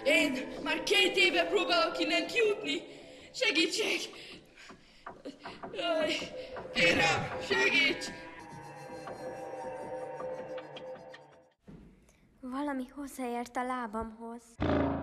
Én már 2 éve próbálok innen kijutni. Segítség! Jaj, kérem, segíts! Valami hozzáért a lábamhoz.